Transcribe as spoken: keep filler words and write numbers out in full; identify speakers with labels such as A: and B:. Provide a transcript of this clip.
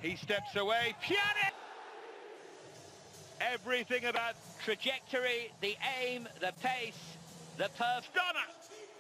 A: He steps away. Pjanic! Everything about
B: Trajectory, the aim, the pace, the perf...
A: Donna!